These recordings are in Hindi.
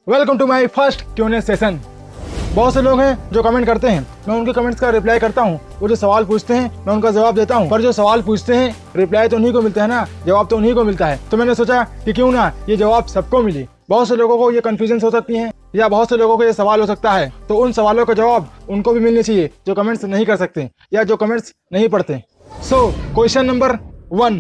Welcome to my first Q&A session. बहुत से लोग हैं जो कमेंट करते हैं, मैं उनके कमेंट्स का रिप्लाई करता हूं। वो जो सवाल पूछते हैं मैं उनका जवाब देता हूं, पर जो सवाल पूछते हैं रिप्लाई तो उन्हीं को मिलता है ना, जवाब तो उन्हीं को मिलता है। तो मैंने सोचा कि क्यों ना ये जवाब सबको मिले। बहुत से लोगों को ये कन्फ्यूजन हो सकती है या बहुत से लोगों को ये सवाल हो सकता है, तो उन सवालों का जवाब उनको भी मिलने चाहिए जो कमेंट्स नहीं कर सकते या जो कमेंट्स नहीं पढ़ते। सो क्वेश्चन नंबर 1,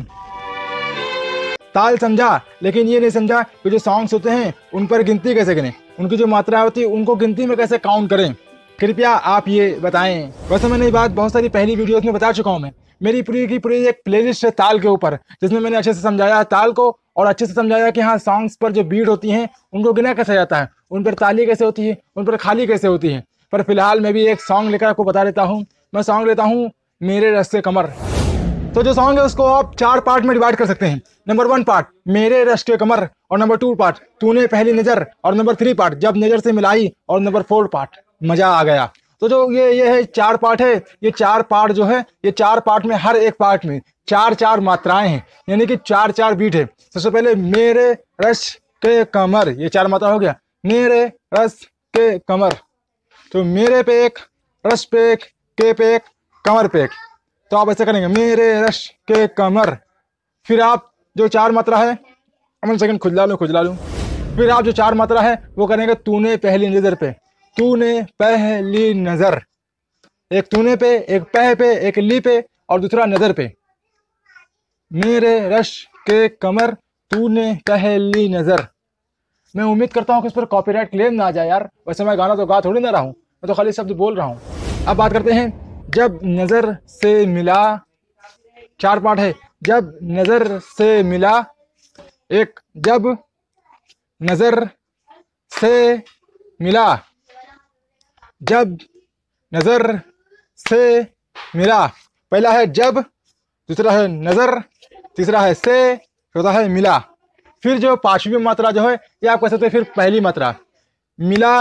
ताल समझा लेकिन ये नहीं समझा कि जो सॉन्ग्स होते हैं उन पर गिनती कैसे करें, उनकी जो मात्रा होती है उनको गिनती में कैसे काउंट करें, कृपया आप ये बताएं। वैसे मैंने ये बात बहुत सारी पहली वीडियोस में बता चुका हूँ। मैं मेरी पूरी की पूरी एक प्लेलिस्ट है ताल के ऊपर, जिसमें मैंने अच्छे से समझाया ताल को और अच्छे से समझाया कि हाँ सॉन्ग्स पर जो बीट होती हैं उनको गिना कैसे जाता है, उन पर ताली कैसे होती है, उन पर खाली कैसे होती है। पर फिलहाल मैं भी एक सॉन्ग लेकर आपको बता देता हूँ। मैं सॉन्ग लेता हूँ मेरे रस से कमर। तो जो सॉन्ग है उसको आप 4 पार्ट में डिवाइड कर सकते हैं। नंबर 1 पार्ट मेरे रश के कमर, और नंबर 2 पार्ट तूने पहली नजर, और नंबर 3 पार्ट जब नजर से मिलाई, और नंबर 4 पार्ट मजा आ गया। तो जो ये है 4 पार्ट है। ये 4 पार्ट जो है, ये 4 पार्ट में हर एक पार्ट में 4-4 मात्राएं हैं, यानी कि 4-4 बीट है। सबसे पहले मेरे रश के कमर, ये 4 मात्रा हो गया, मेरे रश के कमर। तो मेरे पे एक, रश पे एक, के पे एक, कमर पे एक। तो आप ऐसे करेंगे मेरे रश के कमर। फिर आप जो 4 मात्रा है, अमन सेकंड खुजला लूं। फिर आप जो 4 मात्रा है वो करेंगे तूने पहली नजर पे। तूने पहली नजर, एक तूने पे, एक पह पे, एक ली पे और दूसरा नजर पे। मेरे रश के कमर तूने पहली नजर। मैं उम्मीद करता हूँ कि इस पर कॉपीराइट क्लेम ना आ जाए यार। वैसे मैं गाना तो गा थोड़ी ना रहा हूँ, मैं तो खाली शब्द बोल रहा हूँ। अब बात करते हैं जब नजर से मिला। 4 पार्ट है। जब नजर से मिला, एक जब नजर से मिला, जब नजर से मिला। पहला है जब, दूसरा है नजर, तीसरा है से, चौथा है मिला। फिर जो 5वीं मात्रा जो है ये आप कह सकते हैं फिर पहली मात्रा मिला।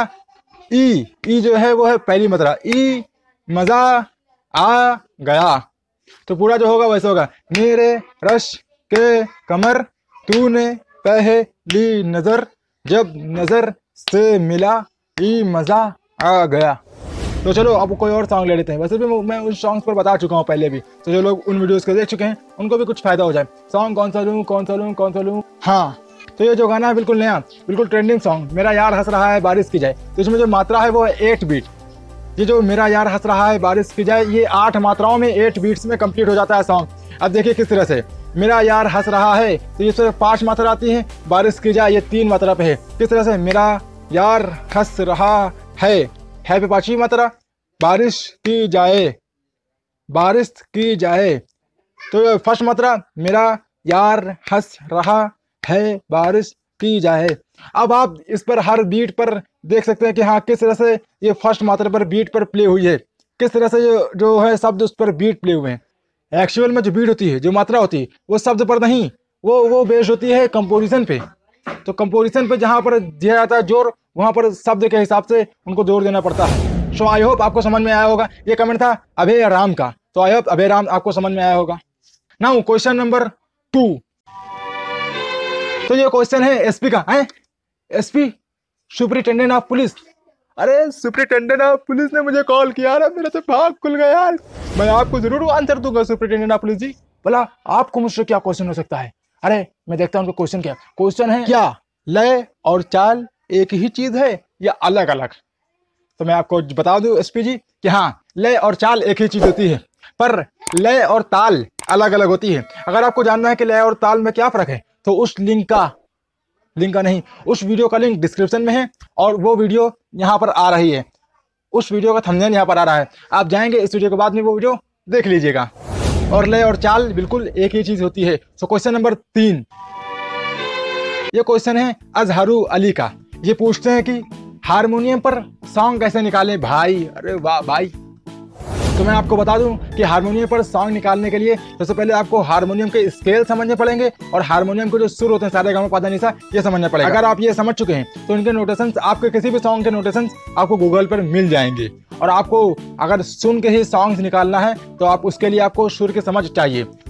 ई जो है वो है पहली मात्रा। ई मजा आ गया। तो पूरा जो होगा वैसे होगा मेरे रश के कमर तूने पहली नजर, जब नजर से मिला, ई मजा आ गया। तो चलो अब कोई और सॉन्ग ले लेते हैं। वैसे भी मैं उन सॉन्ग्स पर बता चुका हूँ पहले भी, तो जो लोग उन वीडियोस को देख चुके हैं उनको भी कुछ फायदा हो जाए। सॉन्ग कौन सा लूँ? हाँ, तो ये जो गाना है बिल्कुल नया, बिल्कुल ट्रेंडिंग सॉन्ग, मेरा यार हंस रहा है बारिश की जाए। तो इसमें जो मात्रा है वो है 8 बीट। ये जो मेरा यार हंस रहा है बारिश की जाए, ये 8 मात्राओं में 8 बीट्स में कंप्लीट हो जाता है सॉन्ग। अब देखिए किस तरह से मेरा यार हंस रहा है, तो इसमें 5 मात्रा आती है। बारिश की जाए ये 3 मात्रा पे है। किस तरह से मेरा यार हंस रहा है पे 5वीं मात्रा, बारिश की जाए, बारिश की जाए। तो फर्स्ट मात्रा मेरा यार हंस रहा है बारिश की जाए। अब आप इस पर हर बीट पर देख सकते हैं कि हाँ किस तरह से ये फर्स्ट मात्रा पर बीट पर प्ले हुई है, किस तरह से जो है शब्द उस पर बीट प्ले हुए हैं। एक्चुअल में जो बीट होती है, जो मात्रा होती है, वो शब्द पर नहीं, वो बेस्ड होती है कंपोजिशन पे। तो कंपोजिशन पे जहाँ पर दिया जाता है जोर, वहाँ पर शब्द के हिसाब से उनको जोर देना पड़ता है। सो आई होप आपको समझ में आया होगा। ये कमेंट था अभय राम का, तो आई होप अभय राम आपको समझ में आया होगा। Now question number 2। तो ये क्वेश्चन है एसपी का है। SP superintendent of police. अरे सुपरिटेंडेंट ऑफ पुलिस ने मुझे कॉल किया यार, मेरा तो भाग खुल गया यार। मैं आपको जरूर आंसर दूंगा सुपरिटेंडेंट ऑफ पुलिस जी। भला आपको मुझसे क्या क्वेश्चन हो सकता है? अरे मैं देखता हूँ क्वेश्चन क्या क्वेश्चन है। क्या लय और चाल एक ही चीज है या अलग अलग? तो मैं आपको बता दूं एसपी जी कि हाँ, लय और चाल एक ही चीज होती है, पर लय और ताल अलग अलग होती है। अगर आपको जानना है कि लय और ताल में क्या फर्क है, तो उस उस वीडियो का लिंक डिस्क्रिप्शन में है, और वो वीडियो यहाँ पर आ रही है। उस वीडियो का थंबनेल यहाँ पर आ रहा है। आप जाएंगे इस वीडियो के बाद में वो वीडियो देख लीजिएगा। और लय और चाल बिल्कुल एक ही चीज होती है। So question number 3। ये क्वेश्चन है अजहरू अली का। ये पूछते हैं कि हारमोनियम पर सॉन्ग कैसे निकालें भाई। अरे वाह भाई। तो मैं आपको बता दूं कि हारमोनियम पर सॉन्ग निकालने के लिए सबसे पहले आपको हारमोनियम के स्केल समझने पड़ेंगे, और हारमोनियम के जो सुर होते हैं सारे गा मा पा धा नि सा, ये समझना पड़ेगा। अगर आप ये समझ चुके हैं तो इनके नोटेशंस, आपके किसी भी सॉन्ग के नोटेशंस आपको गूगल पर मिल जाएंगे। और आपको अगर सुन के ही सॉन्ग्स निकालना है तो आप उसके लिए आपको सुर की समझ चाहिए।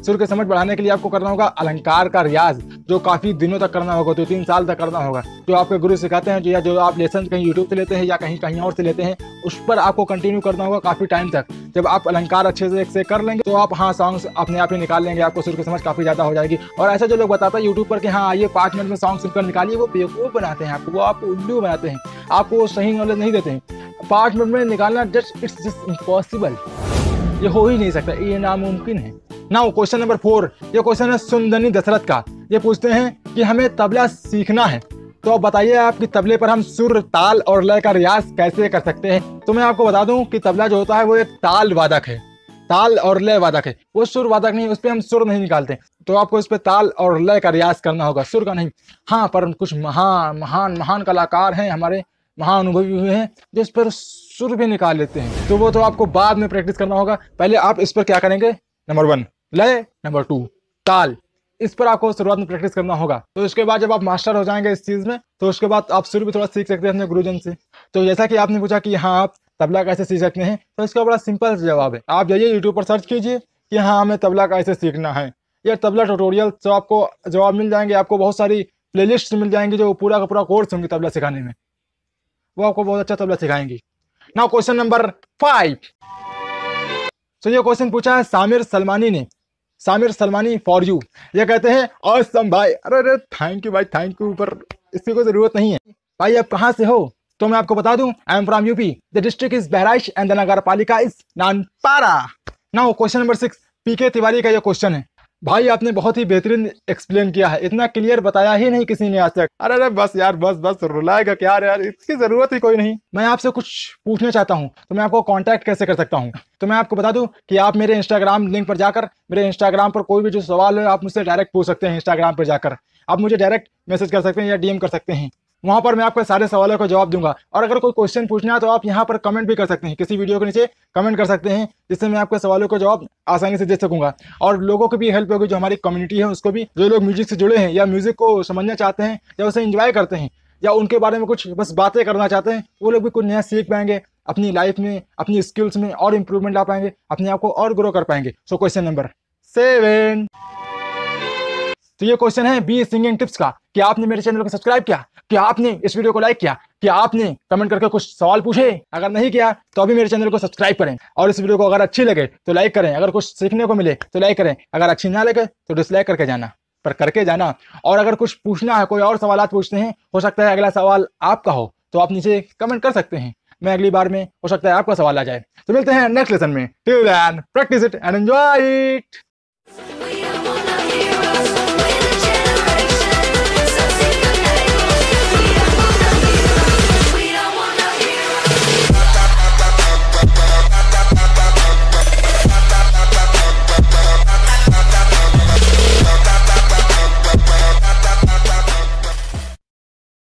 सुर की समझ बढ़ाने के लिए आपको करना होगा अलंकार का रियाज, जो काफी दिनों तक करना होगा, 2-3 साल तक करना होगा। जो आपके गुरु सिखाते हैं, या जो आप लेसन कहीं यूट्यूब से लेते हैं या कहीं कहीं और से लेते हैं, उस पर आपको कंटिन्यू करना होगा काफी टाइम तक। जब आप अलंकार अच्छे से कर लेंगे तो आप हाँ सॉन्ग्स अपने आप ही निकाल लेंगे, आपको सुर की समझ काफी ज्यादा हो जाएगी। और ऐसा जो लोग बताते हैं यूट्यूब पर कि हाँ ये 5 मिनट में सॉन्ग सुनकर निकालिए, वो बेवकूफ बनाते हैं आपको, वो आपको उल्लू बनाते हैं, आपको वो सही नॉलेज नहीं देते हैं। 5 मिनट में निकालना इट्स जस्ट इम्पॉसिबल, ये हो ही नहीं सकता, ये नामुमकिन है। नाउ क्वेश्चन नंबर 4, ये क्वेश्चन है सुंदनी दशरथ का। ये पूछते हैं कि हमें तबला सीखना है, तो आप बताइए आपकी तबले पर हम सुर, ताल और लय का रियाज कैसे कर सकते हैं। तो मैं आपको बता दूं कि तबला जो होता है वो एक ताल वादक है, ताल और लय वादक है, वो सुर वादक नहीं, उस पर हम सुर नहीं निकालते। तो आपको इस पे ताल और लय का रियाज करना होगा, सुर का नहीं। हाँ, पर कुछ महान महान महान कलाकार हैं हमारे, महाअनुभवी हुए हैं, जो इस पर सुर भी निकाल लेते हैं। तो वो तो आपको बाद में प्रैक्टिस करना होगा। पहले आप इस पर क्या करेंगे, नंबर 1 लय, नंबर 2 ताल, इस पर आपको शुरुआत में प्रैक्टिस करना होगा। तो इसके बाद जब आप मास्टर हो जाएंगे इस चीज में, तो उसके बाद आप सुर भी थोड़ा सीख सकते हैं अपने गुरुजन से। तो जैसा कि आपने पूछा कि हाँ आप तबला कैसे सीख सकते हैं, तो इसका बड़ा सिंपल जवाब है, आप जाइए यूट्यूब पर सर्च कीजिए कि हाँ हमें तबला कैसे सीखना है, या तबला ट्यूटोरियल, तो आपको जवाब मिल जाएंगे। आपको बहुत सारी प्लेलिस्ट मिल जाएंगी जो पूरा का पूरा कोर्स होंगे तबला सिखाने में, वो आपको बहुत अच्छा तबला सिखाएंगी। नाउ क्वेश्चन नंबर 5, तो ये क्वेश्चन पूछा है सामिर सलमानी ने, सामिर सलमानी फॉर यू। ये कहते हैं ऑसम भाई, अरे थैंक यू भाई, थैंक यू, पर इसकी कोई जरूरत नहीं है। भाई आप कहाँ से हो, तो मैं आपको बता दूं, I am from UP, the district is Bahraich and the Nagar Palika is Nanpara. Now question number 6, PK Tiwari का ये क्वेश्चन है। भाई आपने बहुत ही बेहतरीन एक्सप्लेन किया है, इतना क्लियर बताया ही नहीं किसी ने आज तक। अरे बस यार, बस रुलाएगा क्या यार, इसकी जरूरत ही कोई नहीं। मैं आपसे कुछ पूछना चाहता हूँ, तो मैं आपको कांटेक्ट कैसे कर सकता हूँ। तो मैं आपको बता दूं कि आप मेरे इंस्टाग्राम लिंक पर जाकर, मेरे इंस्टाग्राम पर कोई भी जो सवाल है आप मुझसे डायरेक्ट पूछ सकते हैं। इंस्टाग्राम पर जाकर आप मुझे डायरेक्ट मैसेज कर सकते हैं या डीएम कर सकते हैं, वहां पर मैं आपके सारे सवालों का जवाब दूंगा। और अगर कोई क्वेश्चन पूछना है तो आप यहाँ पर कमेंट भी कर सकते हैं, किसी वीडियो के नीचे कमेंट कर सकते हैं, जिससे मैं आपके सवालों का जवाब आसानी से दे सकूंगा। और लोगों को भी हेल्प होगी, जो हमारी कम्युनिटी है उसको भी, जो लोग म्यूजिक से जुड़े हैं या म्यूजिक को समझना चाहते हैं या उसे एंजॉय करते हैं या उनके बारे में कुछ बस बातें करना चाहते हैं, वो लोग भी कुछ नया सीख पाएंगे अपनी लाइफ में, अपनी स्किल्स में और इंप्रूवमेंट ला पाएंगे, अपने आप को और ग्रो कर पाएंगे। सो क्वेश्चन नंबर 7, तो ये क्वेश्चन है बी सिंगिंग टिप्स का, कि आपने मेरे चैनल को सब्सक्राइब किया, कि आपने इस वीडियो को लाइक किया, कि आपने कमेंट करके कुछ सवाल पूछे। अगर नहीं किया तो अभी मेरे चैनल को सब्सक्राइब करें, और इस वीडियो को अगर अच्छी लगे तो लाइक करें, अगर कुछ सीखने को मिले तो लाइक करें, अगर अच्छी ना लगे तो डिसलाइक करके जाना, पर करके जाना। और अगर कुछ पूछना है, कोई और सवाल पूछते हैं, हो सकता है अगला सवाल आपका हो, तो आप नीचे कमेंट कर सकते हैं, मैं अगली बार में हो सकता है आपका सवाल आ जाए। तो मिलते हैं नेक्स्ट लेसन में, till then practice it and enjoy it.